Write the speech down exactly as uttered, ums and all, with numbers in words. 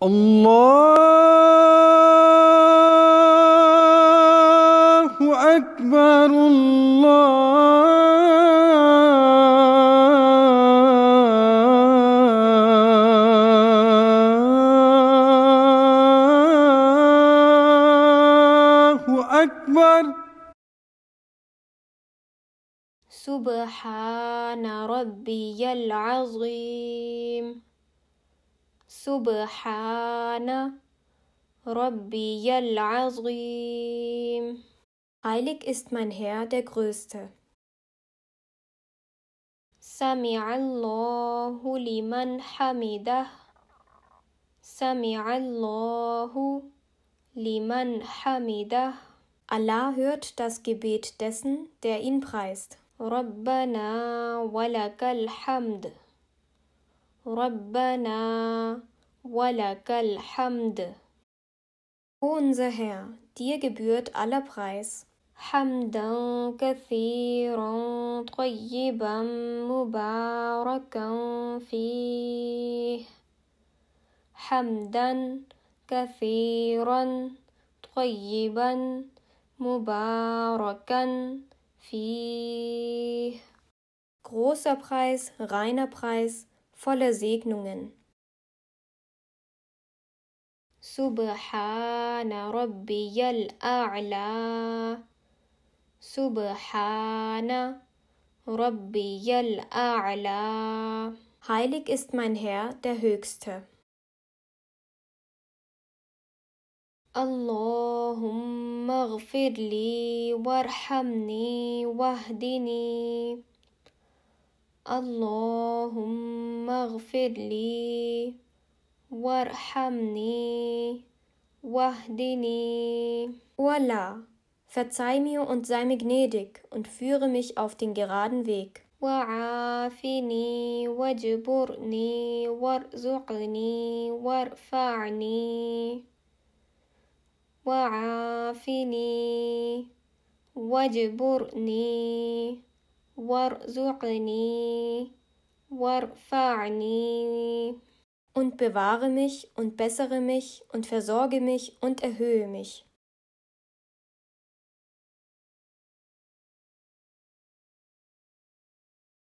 الله أكبر الله أكبر. سبحان ربي العظيم. سبحان ربي العظيم. Heilig ist mein Herr, der Größte. سمع الله لمن حمده. سمع الله لمن حمده. Allah hört das Gebet dessen, der ihn preist. ربنا ولك الحمد. ربنا ولك الحمد. O unser Herr, dir gebührt aller Preis. حمدا كثيرا طيبا مباركا فيه. حمدا كثيرا طيبا مباركا فيه. Großer Preis, reiner Preis, voller Segnungen. سبحان ربي الأعلى. سبحان ربي الأعلى. Heilig ist mein Herr, der Höchste. اللهم اغفر لي وارحمني واهدني. اللهم اغفر لي وارحمني واهدني. O Allah, verzeih mir und sei mir gnädig und führe mich auf den geraden Weg. وعافني واجبرني وارزقني وارفعني. وعافني واجبرني وارزقني وارفعني. Und bewahre mich und bessere mich und versorge mich und erhöhe mich.